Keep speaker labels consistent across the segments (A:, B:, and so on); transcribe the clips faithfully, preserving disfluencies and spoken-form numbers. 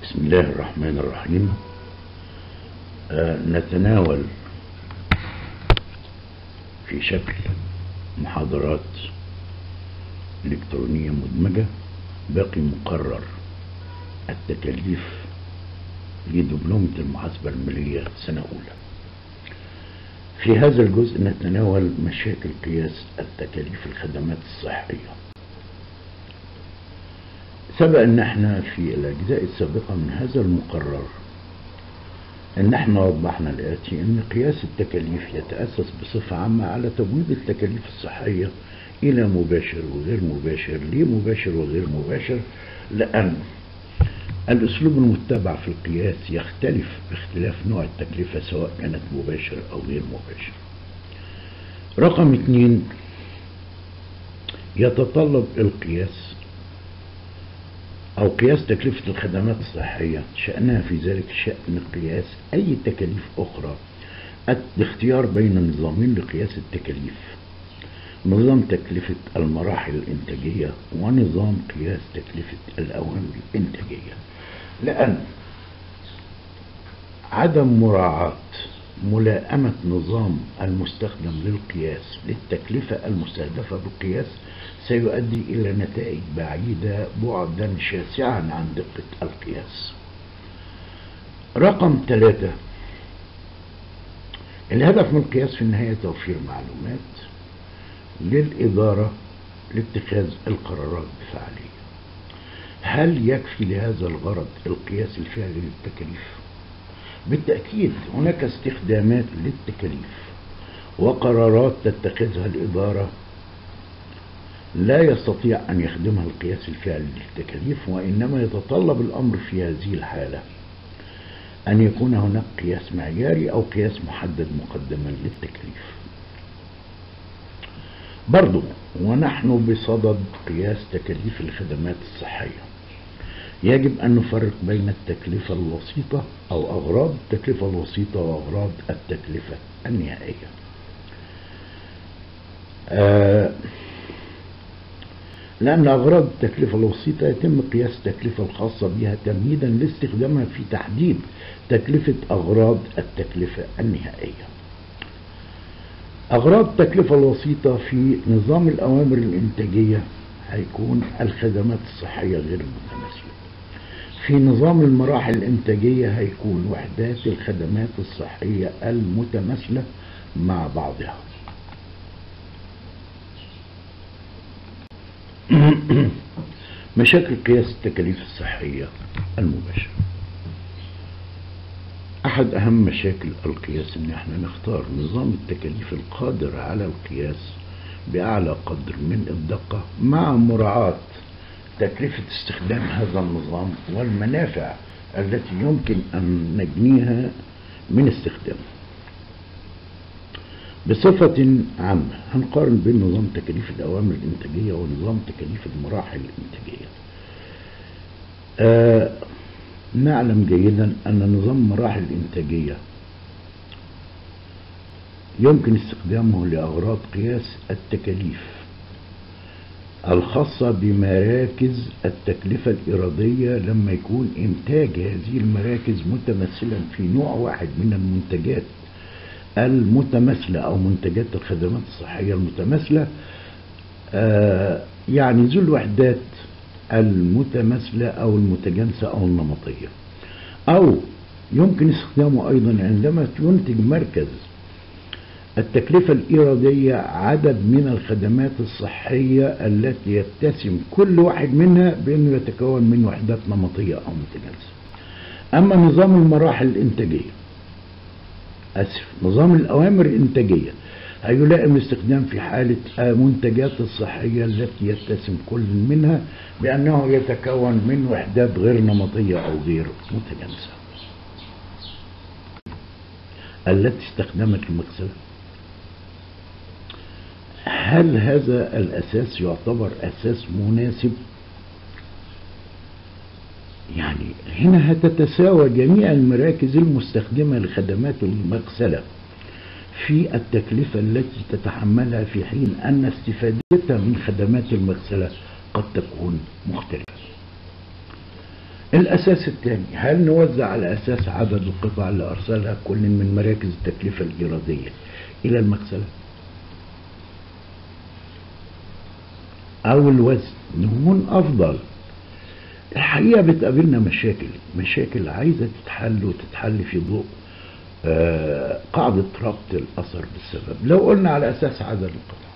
A: بسم الله الرحمن الرحيم. آه نتناول في شكل محاضرات إلكترونية مدمجة باقي مقرر التكاليف لدبلومة المحاسبة المالية سنة أولى. في هذا الجزء نتناول مشاكل قياس التكاليف الخدمات الصحية. سبق ان احنا في الاجزاء السابقة من هذا المقرر ان احنا وضحنا الاتي ان قياس التكاليف يتأسس بصفة عامة على تبويب التكاليف الصحية الى مباشر وغير مباشر. ليه مباشر وغير مباشر؟ لان الاسلوب المتبع في القياس يختلف باختلاف نوع التكلفة سواء كانت مباشر او غير مباشر. رقم اتنين، يتطلب القياس أو قياس تكلفة الخدمات الصحية شأنها في ذلك شأن قياس أي تكاليف أخرى، الاختيار بين نظامين لقياس التكاليف: نظام تكلفة المراحل الإنتاجية ونظام قياس تكلفة الأوامر الإنتاجية. لأن عدم مراعاة ملائمة نظام المستخدم للقياس للتكلفة المستهدفة بالقياس سيؤدي إلى نتائج بعيدة بعدا شاسعا عن دقة القياس. رقم ثلاثة، الهدف من القياس في النهاية توفير معلومات للإدارة لاتخاذ القرارات بفعالية. هل يكفي لهذا الغرض القياس الفعلي للتكاليف؟ بالتأكيد هناك استخدامات للتكاليف وقرارات تتخذها الإدارة لا يستطيع أن يخدمها القياس الفعلي للتكاليف، وإنما يتطلب الأمر في هذه الحالة أن يكون هناك قياس معياري أو قياس محدد مقدما للتكاليف. برضو ونحن بصدد قياس تكاليف الخدمات الصحية يجب أن نفرق بين التكلفة الوسيطة أو أغراض التكلفة الوسيطة وأغراض التكلفة النهائية. آه لأن أغراض التكلفة الوسيطة يتم قياس التكلفة الخاصة بها تمهيدا لاستخدامها في تحديد تكلفة أغراض التكلفة النهائية. أغراض التكلفة الوسيطة في نظام الأوامر الإنتاجية هيكون الخدمات الصحية غير المتماثلة. في نظام المراحل الإنتاجية هيكون وحدات الخدمات الصحية المتماثلة مع بعضها. مشاكل قياس التكاليف الصحية المباشرة. أحد أهم مشاكل القياس إن احنا نختار نظام التكاليف القادر على القياس بأعلى قدر من الدقة مع مراعاة تكلفة استخدام هذا النظام والمنافع التي يمكن أن نجنيها من استخدامه. بصفة عامة هنقارن بين نظام تكاليف الأوامر الإنتاجية ونظام تكاليف المراحل الإنتاجية. آه نعلم جيدا أن نظام المراحل الإنتاجية يمكن استخدامه لأغراض قياس التكاليف الخاصة بمراكز التكلفة الإرادية لما يكون إنتاج هذه المراكز متمثلا في نوع واحد من المنتجات المتماثلة أو منتجات الخدمات الصحية المتماثلة، آه يعني ذو الوحدات المتماثلة أو المتجانسة أو النمطية. أو يمكن استخدامه أيضا عندما ينتج مركز التكلفة الإرادية عدد من الخدمات الصحية التي يتسم كل واحد منها بأنه يتكون من وحدات نمطية أو متجانسة. أما نظام المراحل الإنتاجية أسف نظام الأوامر الإنتاجية هيلائم الاستخدام في حالة منتجات الصحية التي يتسم كل منها بأنه يتكون من وحدات غير نمطية أو غير متجانسة. التي استخدمت المغسلة، هل هذا الأساس يعتبر أساس مناسب؟ يعني هنا هتتساوى جميع المراكز المستخدمة لخدمات المغسلة في التكلفة التي تتحملها، في حين أن استفادتها من خدمات المغسلة قد تكون مختلفة. الأساس الثاني، هل نوزع على أساس عدد القطع اللي أرسلها كل من مراكز التكلفة الإيرادية إلى المغسلة، أو الوزن نكون أفضل؟ الحقيقة بتقابلنا مشاكل مشاكل عايزة تتحل وتتحل في ضوء آه قاعدة ربط الأثر بالسبب. لو قلنا على أساس عدد القطع،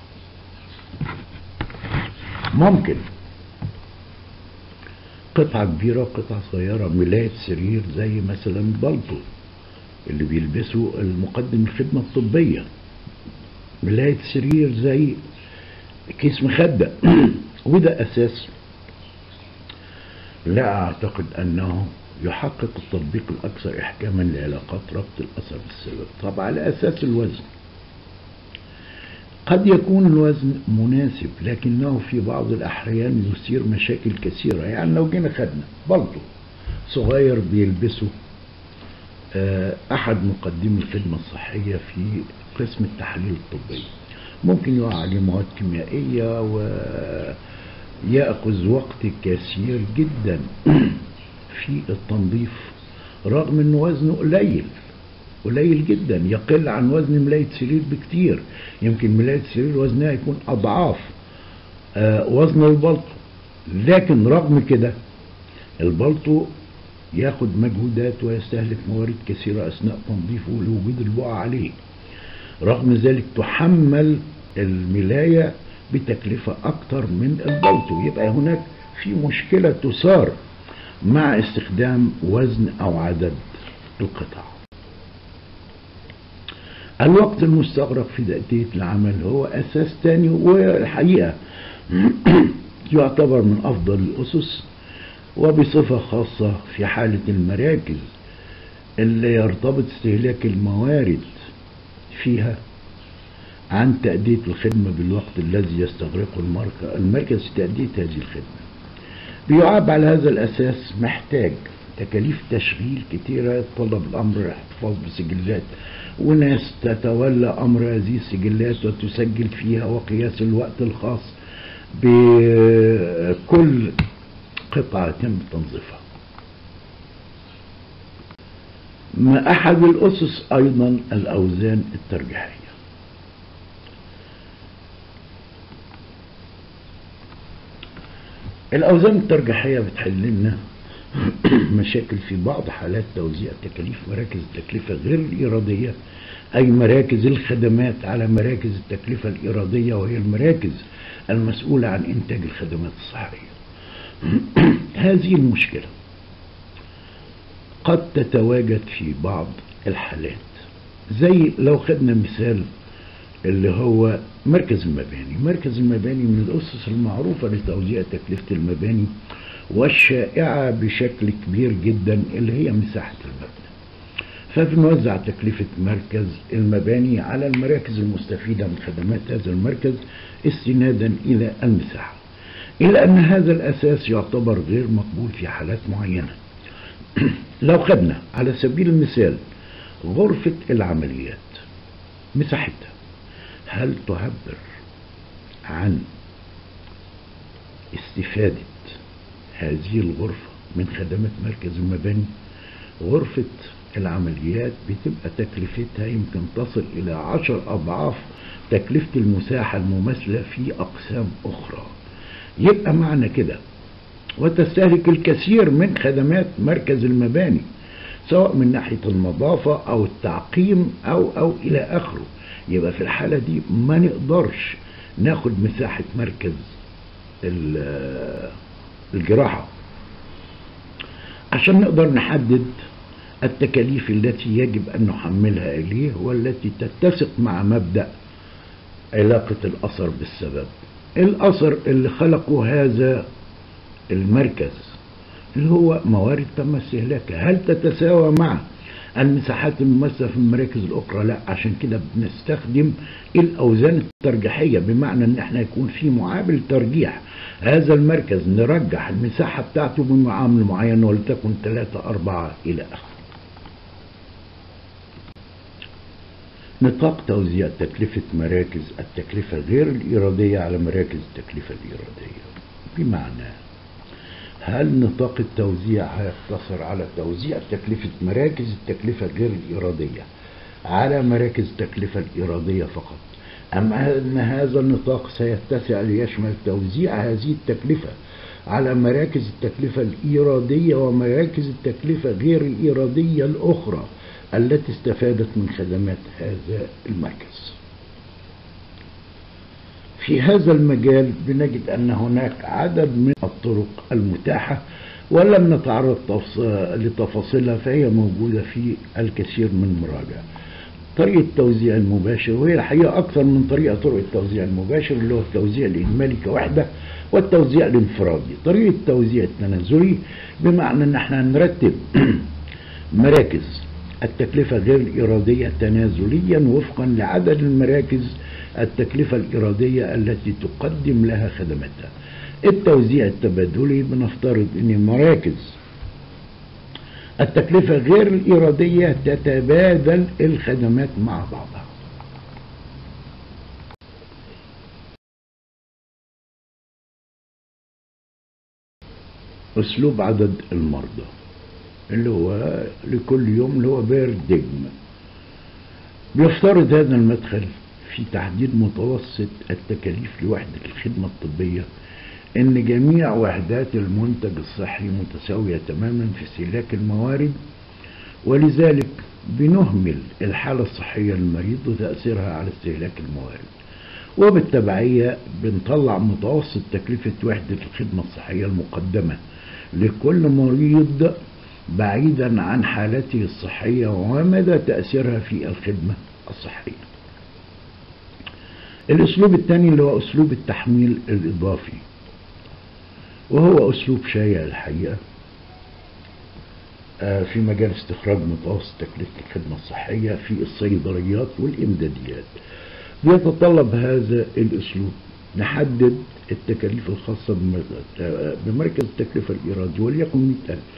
A: ممكن قطعة كبيرة وقطعة صغيرة. ملاية سرير زي مثلا بلطو اللي بيلبسه المقدم الخدمة الطبية، ملاية سرير زي كيس مخدة وده أساس لا أعتقد أنه يحقق التطبيق الأكثر إحكاما لعلاقات ربط الأثر بالسبب. طب على أساس الوزن، قد يكون الوزن مناسب لكنه في بعض الأحيان يثير مشاكل كثيرة. يعني لو جينا خدنا بلطو صغير بيلبسه أحد مقدمي الخدمة الصحية في قسم التحاليل الطبية، ممكن يقع عليه مواد كيميائية ويأخذ وقت كثير جدا في التنظيف، رغم أن وزنه قليل قليل جدا، يقل عن وزن ملاية سرير بكتير. يمكن ملاية سرير وزنها يكون أضعاف آه وزن البلطو، لكن رغم كده البلطو ياخد مجهودات ويستهلك موارد كثيرة أثناء تنظيفه لوجود البقع عليه. رغم ذلك تحمل الملاية بتكلفة أكتر من البلطو. يبقى هناك في مشكلة تثار مع استخدام وزن أو عدد القطع. الوقت المستغرق في تأدية العمل هو أساس تاني، والحقيقة يعتبر من أفضل الأسس، وبصفة خاصة في حالة المراكز اللي يرتبط استهلاك الموارد فيها عن تأدية الخدمة بالوقت الذي يستغرقه المركز في تأدية هذه الخدمة. بيعاب على هذا الأساس محتاج تكاليف تشغيل كتيرة، يتطلب الأمر الاحتفاظ بسجلات وناس تتولى أمر هذه السجلات وتسجل فيها، وقياس الوقت الخاص بكل قطعة يتم تنظيفها. ما أحد الأسس أيضا الأوزان الترجيحية. الأوزان الترجيحية بتحل لنا مشاكل في بعض حالات توزيع تكاليف مراكز التكلفة غير الإيرادية، أي مراكز الخدمات على مراكز التكلفة الإيرادية، وهي المراكز المسؤولة عن إنتاج الخدمات الصحية. هذه المشكلة قد تتواجد في بعض الحالات، زي لو خدنا مثال اللي هو مركز المباني. مركز المباني من الأسس المعروفة لتوزيع تكلفة المباني والشائعة بشكل كبير جدا اللي هي مساحة المبنى، فبنوزع تكلفة مركز المباني على المراكز المستفيدة من خدمات هذا المركز استنادا إلى المساحة، إلا أن هذا الأساس يعتبر غير مقبول في حالات معينة. لو خدنا على سبيل المثال غرفة العمليات، مساحتها هل تعبر عن استفادة هذه الغرفة من خدمات مركز المباني؟ غرفة العمليات بتبقى تكلفتها يمكن تصل إلى عشر أضعاف تكلفة المساحة المماثلة في أقسام أخرى. يبقى معنى كده وتستهلك الكثير من خدمات مركز المباني، سواء من ناحية النظافة أو التعقيم أو أو إلى آخره. يبقى في الحالة دي ما نقدرش ناخد مساحة مركز الجراحة عشان نقدر نحدد التكاليف التي يجب أن نحملها إليه، والتي تتسق مع مبدأ علاقة الأثر بالسبب. الأثر اللي خلقه هذا المركز اللي هو موارد تم استهلاكها، هل تتساوى مع المساحات الممثلة في المراكز الأخرى؟ لا. عشان كده بنستخدم الأوزان الترجيحية، بمعنى أن احنا يكون في معامل ترجيح هذا المركز، نرجح المساحة بتاعته بمعامل معين ولتكن ثلاثة أربعة إلى آخره. نطاق توزيع تكلفة مراكز التكلفة غير الإيرادية على مراكز التكلفة الإيرادية، بمعنى هل نطاق التوزيع هيقتصر على توزيع تكلفة مراكز التكلفة غير الإرادية على مراكز التكلفة الإرادية فقط، أم أن هذا النطاق سيتسع ليشمل توزيع هذه التكلفة على مراكز التكلفة الإرادية ومراكز التكلفة غير الإرادية الأخرى التي استفادت من خدمات هذا المركز؟ في هذا المجال بنجد أن هناك عدد من الطرق المتاحة ولم نتعرض لتفاصيلها، فهي موجودة في الكثير من مراجع. طريقة التوزيع المباشر، وهي الحقيقة أكثر من طريقة طرق التوزيع المباشر، اللي هو التوزيع الإجمالي كوحدة والتوزيع الانفرادي. طريقة التوزيع التنازلي بمعنى أن احنا نرتب مراكز التكلفة غير الإرادية تنازليا وفقا لعدد المراكز التكلفة الإرادية التي تقدم لها خدماتها. التوزيع التبادلي بنفترض أن مراكز التكلفة غير الإرادية تتبادل الخدمات مع بعضها. أسلوب عدد المرضى اللي هو لكل يوم اللي هو بيردجم، بيفترض هذا المدخل في تحديد متوسط التكاليف لوحدة الخدمة الطبية ان جميع وحدات المنتج الصحي متساوية تماما في استهلاك الموارد، ولذلك بنهمل الحالة الصحية للمريض وتأثيرها على استهلاك الموارد، وبالتبعية بنطلع متوسط تكلفة وحدة الخدمة الصحية المقدمة لكل مريض بعيدا عن حالته الصحية ومدى تأثيرها في الخدمة الصحية. الأسلوب الثاني اللي هو أسلوب التحميل الإضافي، وهو أسلوب شائع الحقيقة في مجال استخراج متوسط تكلفة الخدمة الصحية في الصيدليات والإمداديات. بيتطلب هذا الأسلوب نحدد التكاليف الخاصة بمركز التكلفة الإرادي وليكن مئة ألف،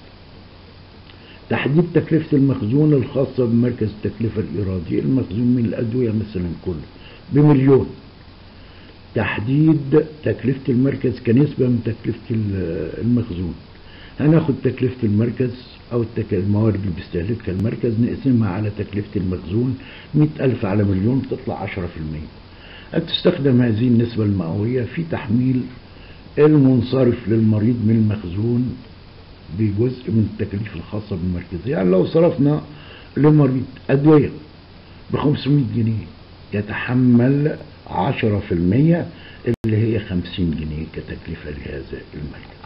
A: تحديد تكلفة المخزون الخاصة بمركز التكلفة الإرادي، المخزون من الأدوية مثلا كله بمليون، تحديد تكلفة المركز كنسبة من تكلفة المخزون، هناخد تكلفة المركز أو الموارد اللي بيستهلكها المركز نقسمها على تكلفة المخزون، مئة ألف على مليون تطلع عشرة في المية. هتستخدم هذه النسبة المئوية في تحميل المنصرف للمريض من المخزون بجزء من التكاليف الخاصة بالمركز. يعني لو صرفنا لمريض أدوية بخمسمائة جنيه يتحمل عشرة في المية اللي هي خمسين جنيه كتكلفة لهذا المركز.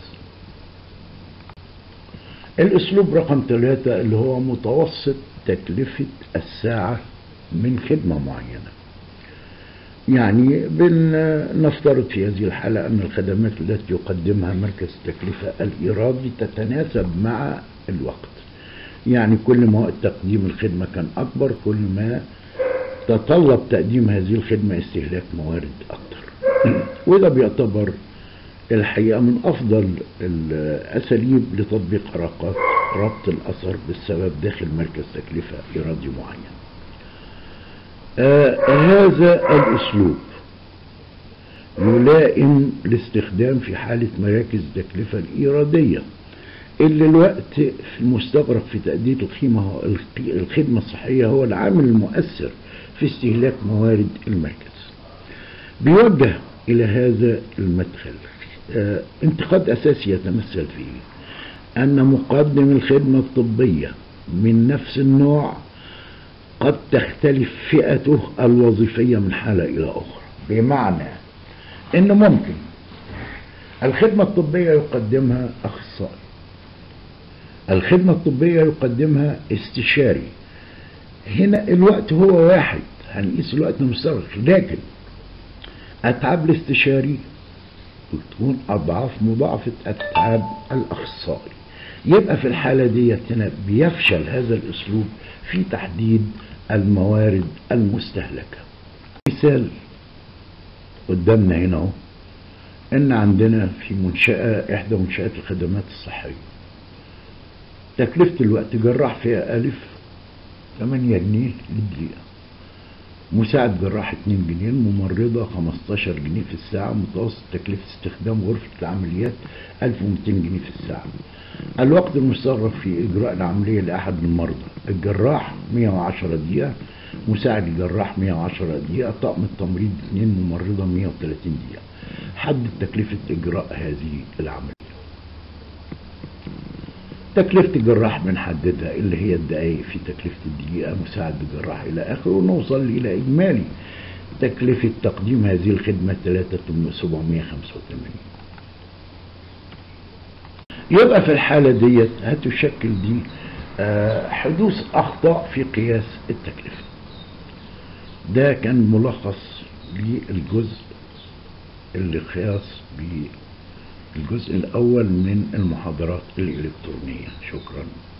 A: الأسلوب رقم ثلاثة اللي هو متوسط تكلفة الساعة من خدمة معينة. يعني بنفترض في هذه الحالة أن الخدمات التي يقدمها مركز التكلفة الإرادي تتناسب مع الوقت، يعني كل ما وقت تقديم الخدمة كان أكبر كل ما تطلب تقديم هذه الخدمة استهلاك موارد أكثر. وده بيعتبر الحقيقة من أفضل الأساليب لتطبيق حركات ربط الأثر بالسبب داخل مركز تكلفة إرادي معين. آه هذا الأسلوب يلائم الاستخدام في حالة مراكز التكلفة الإرادية اللي الوقت المستغرق في تأدية القيمة الخدمة الصحية هو العامل المؤثر في استهلاك موارد المركز. بيوجه إلى هذا المدخل آه انتقاد أساسي يتمثل فيه أن مقدم الخدمة الطبية من نفس النوع قد تختلف فئته الوظيفية من حالة إلى أخرى، بمعنى أن ممكن الخدمة الطبية يقدمها أخصائي، الخدمة الطبية يقدمها استشاري، هنا الوقت هو واحد هنقيس الوقت المستغرق، لكن أتعاب الاستشاري بتكون أضعاف مضاعفة أتعاب الأخصائي. يبقى في الحالة دي هنا بيفشل هذا الأسلوب في تحديد الموارد المستهلكة. مثال قدامنا هنا اهو ان عندنا في منشأة احدى منشآت الخدمات الصحية تكلفة الوقت جراح فيها ألف ثمانية جنيه للدقيقة، مساعد جراح اتنين جنيه، الممرضة خمستاشر جنيه في الساعة، متوسط تكلفة استخدام غرفة العمليات ألف ومئتين جنيه في الساعة. الوقت المستغرق في إجراء العملية لأحد المرضى: الجراح مئة وعشرة دقيقة، مساعد الجراح مئة وعشرة دقيقة، طاقم التمريض اثنين، ممرضة مئة وثلاثين دقيقة. حدد تكلفة إجراء هذه العملية. تكلفة الجراح بنحددها اللي هي الدقايق في تكلفة الدقيقة، مساعد الجراح إلى آخره، ونوصل إلى إجمالي تكلفة تقديم هذه الخدمة ثلاثة آلاف وسبعمئة وخمسة وثمانين. يبقى في الحالة ديت هتشكل دي آه حدوث أخطاء في قياس التكلفة. ده كان ملخص للجزء اللي خاص بالجزء الأول من المحاضرات الإلكترونية. شكرا.